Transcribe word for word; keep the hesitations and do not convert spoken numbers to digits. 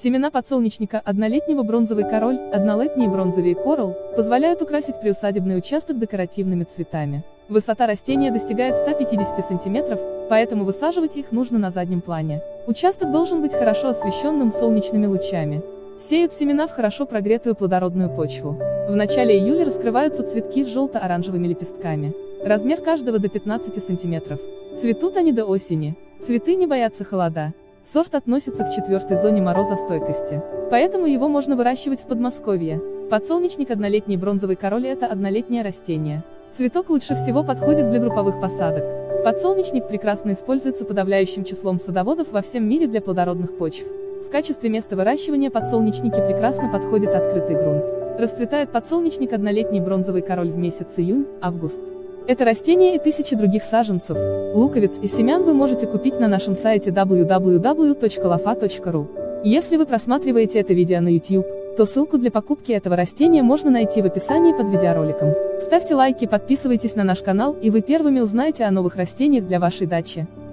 Семена подсолнечника однолетнего бронзовый король, однолетние бронзовые коралл, позволяют украсить приусадебный участок декоративными цветами. Высота растения достигает ста пятидесяти сантиметров, поэтому высаживать их нужно на заднем плане. Участок должен быть хорошо освещенным солнечными лучами. Сеют семена в хорошо прогретую плодородную почву. В начале июля раскрываются цветки с желто-оранжевыми лепестками. Размер каждого до пятнадцати сантиметров. Цветут они до осени. Цветы не боятся холода. Сорт относится к четвертой зоне морозостойкости, поэтому его можно выращивать в Подмосковье. Подсолнечник однолетний бронзовый король – это однолетнее растение. Цветок лучше всего подходит для групповых посадок. Подсолнечник прекрасно используется подавляющим числом садоводов во всем мире для плодородных почв. В качестве места выращивания подсолнечники прекрасно подходит открытый грунт. Расцветает подсолнечник однолетний бронзовый король в месяц июнь-август. Это растение и тысячи других саженцев, луковиц и семян вы можете купить на нашем сайте дабл ю дабл ю дабл ю точка лофа точка ру. Если вы просматриваете это видео на YouTube, то ссылку для покупки этого растения можно найти в описании под видеороликом. Ставьте лайки, подписывайтесь на наш канал, и вы первыми узнаете о новых растениях для вашей дачи.